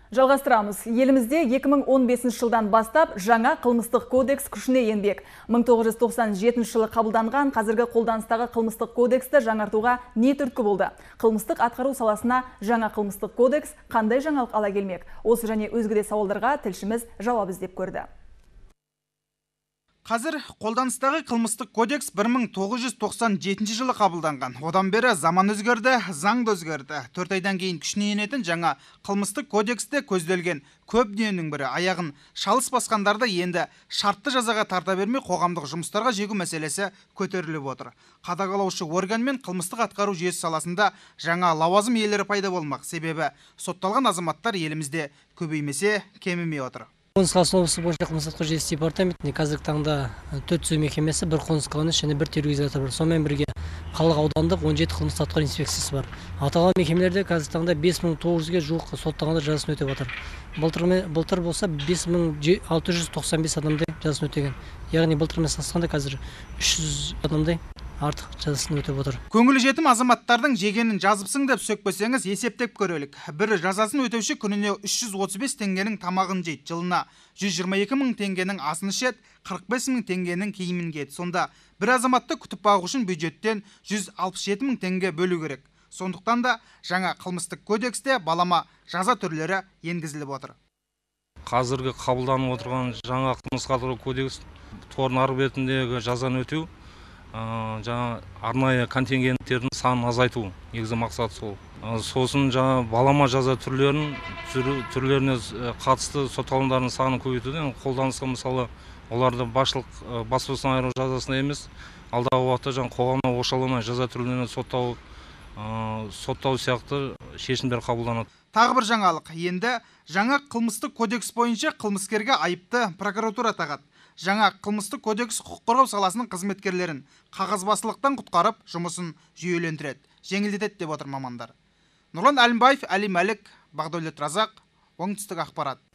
Жалғастырамыз. Елімізде 2015 жылдан бастап жаңа қылмыстық кодекс күшіне енбек. 1997 жылы қабылданған қазіргі қолданыстағы қылмыстық кодексті жаңартуға не түрткі болды? Қылмыстық атқару саласына жаңа қылмыстық кодекс қандай жаңалық ала келмек? Осы және өзге де сауалдарға тілшіміз жауап іздеп көрді. Қазір қолданыстағы қылмыстық кодекс 1997 жылы қабылданған. Одан бері заман өзгерді, заң да өзгерді. 4 айдан кейін күшіне енетін жаңа қылмыстық кодексте көзделген көп дүниенің бірі аяғын шалыс басқандарды енді шартты жазаға тарта бермей қоғамдық жұмыстарға жегу мәселесі көтеріліп отыр. Қадағалаушы орган мен қылмыстық атқару жүйесі саласында жаңа лауазым иелері пайда болмақ. Себебі сотталған азаматтар елімізде көбеймесе кемімей отыр. Қоныс қаласы облысы бойынша қылмыстық атқару жүйесі департаментінде қазіргі таңда 4 түзеу мекемесі, 1 қоныс қаласы және 1 тергеу изоляторы бар. Сонымен бірге қалалық аудандық 17 қылмыстық атқару инспекциясы бар. Аталған мекемелерде қазіргі таңда 5900-ге жуық сотталғандар жазасын өтеп отыр. Былтыр болса 5695 адамдай жазасын өтеген. Яғни былтырмен салыстырғанда қазір 300 адамдай артық жазасын өтеп отыр. Көңілі жетім азаматтардың жегенін жазыпсың деп сөкпесеңіз есептеп көрелік. Бір жазасын өтеуші күніне 335 теңгенің тамағын жейді, жылына 122 мың теңгенің асын ішеді, 45 мың теңгенің киімін киеді. Сонда бір азаматты күтіп бағу үшін бюджеттен 167 мың теңге бөлу керек. Сондықтан да жаңа қылмыстық кодексте балама жаза түрлері енгізіліп отыр. Қазіргі қабылданып отырған жаңа қылмыстық атқару кодекс торын ары бетіндегі жазаны өтеу, жаңа арнайы контингенттердің санын азайту негізгі мақсаты сол. Сосын жаңа балама жаза түрлеріне қатысты сотталғандардың санын көбейтуде қолданысқа мысалы оларды бас бостандығынан айыру жазасына емес, алдағы уақытта жаңа қоғамнан оқшауламай жаза түрлеріне соттау сияқты шешімдер қабылданады. Тағы бір жаңалық, енді жаңа қылмыстық кодекс бойынша қылмыскерге айыпты прокуратура тағады. Жаңа қылмыстық кодекс құқық қорғау саласының қызметкерлерін қағазбастылықтан құтқарып, жұмысын жүйелендіреді, жеңілдетеді деп отыр мамандар. Нұрлан Әлімбаев, Әли Мәлік, Бақдәулет Разақ, оңтүстік ақпарат.